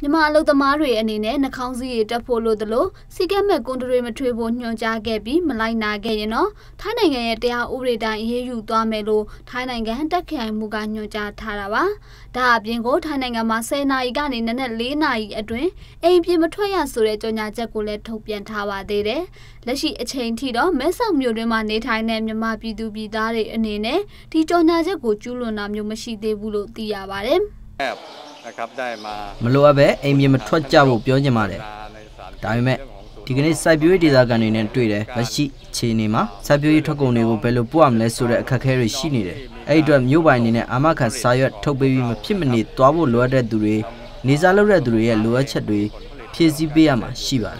မြန်မာအလုပ်သမားတွေအနေနဲ့နှာခေါင်းစည်းရတက်ဖို့လို့တလို့စီကက်မဲ့ကွန်ဒရီမထွေးဖို့ညွှန်ကြားခဲ့ပြီးမလိုက်နာခဲ့ရင်တော့ထိုင်းနိုင်ငံရဲ့တရားဥပဒေတိုင်းအေးအေးယူသွားမယ်လို့ထိုင်းနိုင်ငံတက်ခိုင်မှုကညွှန်ကြားထားတာပါ။ဒါအပြင်ကိုထိုင်းနိုင်ငံမှာ10နာရီကနေနနက်4နာရီအတွင်းအိမ်ပြင်မထွက်ရဆိုတဲ့ကြေညာချက်ကိုလည်းထုတ်ပြန်ထားပါသေးတယ်။လက်ရှိအချိန်ထိတော့မဲဆောက်မြို့တွင်မှာနေထိုင်တဲ့မြန်မာပြည်သူပြည်သားတွေအနေနဲ့ဒီကြေညာချက်ကိုကျူးလွန်တာမျိုးမရှိသေးဘူးလို့သိရပါတယ်မလိုအပ်ပဲအိမ်ပြင်မထွက်ကြဖို့ပြောချင်ပါတယ်ဒါပေမဲ့ဒီကနေ့စိုက်ပျိုးရေးဒေသခံတွေနဲ့တွေ့တယ်လက်ရှိအခြေအနေမှာစိုက်ပျိုးရေးထွက်ကုန်တွေကိုဘယ်လိုပို့ရမလဲဆိုတဲ့အခက်အခဲတွေရှိနေတယ်အဲ့ဒီအတွက်မြို့ပိုင်အနေနဲ့အာမခံစာရွက်ထုတ်ပေးပြီးမဖြစ်မနေသွားဖို့လိုအပ်တဲ့သူတွေနေစားလုပ်တဲ့သူတွေရဲ့လိုအပ်ချက်တွေဖြည့်ဆည်းပေးရမှာရှိပါတယ်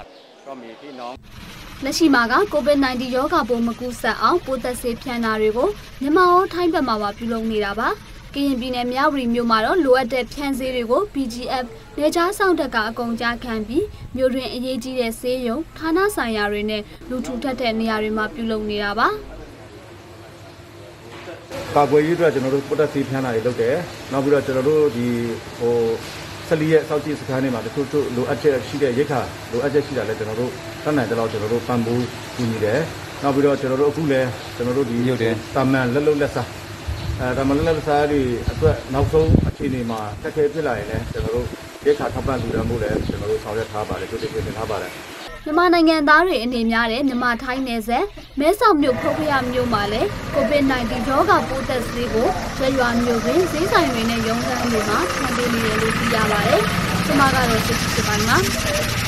လက်ရှိမှာက COVID-19 ရောဂါပိုးမကူးစက်အောင်ပိုးသက်ဆေးဖြန့်တာတွေကိုမြန်မာရောထိုင်းဘက်မှာပါပြုလုပ်နေတာပါကရင်ပြည်နယ်မြောက်ရီမြို့မှာတော့လိုအပ်တဲ့ဖြန့်ဆေးတွေကို BGF နေကြားဆောင်တက်ကအကုန်ကြားခံပြီးမြို့တွင်အရေးကြီးတဲ့ဆေးရုံဌာနဆိုင်ရာတွေနဲ့လူထူထပ်တဲ့နေရာတွေမှာပြုလုပ်နေတာပါကာကွယ်ရေးအတွက်ကျွန်တော်တို့ပိုးသက်ဆေးဖြန့်တာတွေလုပ်တယ်နောက်ပြီးတော့ကျွန်တော်တို့ဒီ14ရက်စောင့်ကြည့်စခန်းတွေမှာတချို့လိုအပ်ချက်ရှိတဲ့ရိတ်ခါလိုအပ်ချက်ရှိတာလဲကျွန်တော်တို့တတ်နိုင်တဲ့လောက်ကျွန်တော်တို့ပံ့ပိုးကူညီတယ်နောက်ပြီးတော့ကျွန်တော်တို့အခုလဲကျွန်တော်တို့ဒီတာမန်လက်စားဒါမှလည်းလက်စားတွေအတွက်နောက်ဆုံးအခြေအနေမှာတက်ခဲဖြစ်လာရင်လည်းကျွန်တော်တို့ရိတ်ခါထောက်ပံ့လူတန်းဖို့လည်းကျွန်တော်တို့ဆောင်ရွက်ထားပါတယ်ကြိုတင်ပြင်ထားပါတယ်မြန်မာနိုင်ငံသားတွေအနေများတဲ့မြန်မာထိုင်းနယ်စပ်မဲဆောက်မြို့ဖုတ်ဖရမြို့မှာလည်း COVID-19 ရောဂါပိုးသက်ဆေးကိုရွာမြို့တွင်ဈေးဆိုင်တွေနဲ့ရုံးခန်းတွေမှာဖန်တီးနေတယ်လို့သိရပါတယ်။ကျွန်မကတော့စစ်စစ်ပိုင်းပါ